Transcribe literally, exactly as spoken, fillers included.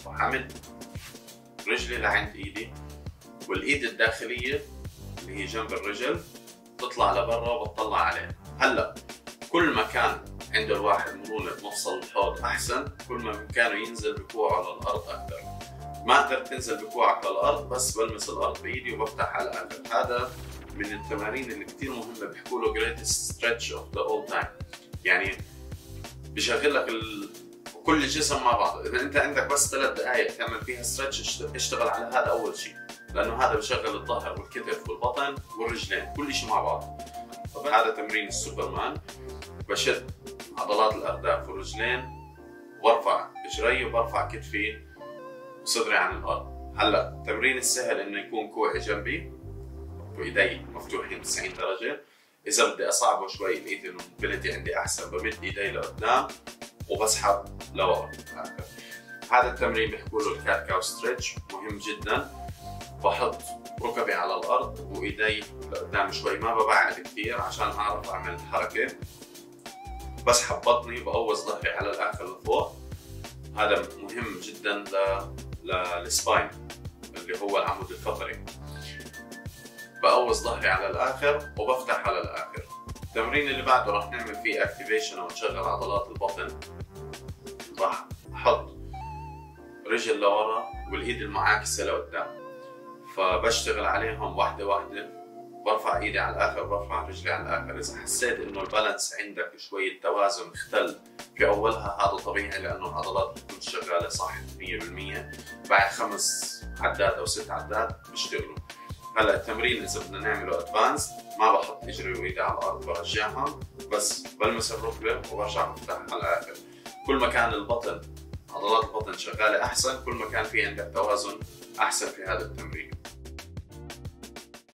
وحمد رجلي لعند ايدي، والايد الداخليه اللي هي جنب الرجل تطلع لبرا وبتطلع عليه. هلا كل ما كان عنده الواحد مرونه مفصل الحوض احسن، كل ما كانوا ينزل بكوعه على الارض اكثر. ما قدرت تنزل بكوعك على الارض، بس بلمس الارض بايدي وبفتح على الاخر. هذا من التمارين اللي كثير مهمه، بيحكوا له greatest stretch of the all time. يعني بشغل لك ال... كل الجسم مع بعض. اذا انت عندك بس ثلاث دقائق تعمل فيها ستريتش، اشتغل على هذا اول شيء، لانه هذا بشغل الظهر والكتف والبطن والرجلين كل شيء مع بعض. هذا تمرين السوبرمان. بشد عضلات الارداف والرجلين وارفع اجري وبرفع كتفي وصدري عن الارض. هلا التمرين السهل انه يكون كوعي جنبي وايدي مفتوحين تسعين درجه. اذا بدي اصعبه شوي، الايد الموبيليتي عندي احسن، بمد ايدي لقدام وبسحب لورا. هذا التمرين بيحكوا له الكات كاو ستريتش، مهم جدا. بحط ركبي على الارض وايدي لقدام شوي، ما ببعد كثير عشان اعرف اعمل الحركه. بسحب بطني وبقوز ظهري على الاخر لفوق. هذا مهم جدا ل للسباين اللي هو العمود الفقري. بقوز ظهري على الاخر وبفتح على الاخر. التمرين اللي بعده راح نعمل فيه اكتيفيشن ونشغل عضلات البطن. راح احط رجل لورا والايد المعاكسه لقدام، فبشتغل عليهم واحده واحده. برفع ايدي على الاخر، برفع رجلي على الاخر. اذا حسيت انه البالانس عندك شويه توازن اختل في اولها، هذا طبيعي لانه العضلات بتكون شغاله صح مية بالمية. بعد خمس عدات او ست عدات بيشتغلوا. هلا التمرين اذا بدنا نعمله ادفانس، ما بحط اجري وايدي على الارض برجعهم، بس بلمس الركبه وبرجع بفتح على الاخر. كل ما كان البطن عضلات البطن شغاله احسن، كل ما كان في عندك توازن احسن في هذا التمرين.